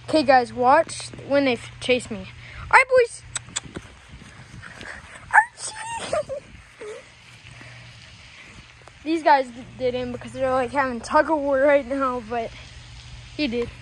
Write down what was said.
Okay, guys, watch when they chase me. All right, boys. Archie! These guys didn't because they're like having tug of war right now, but he did.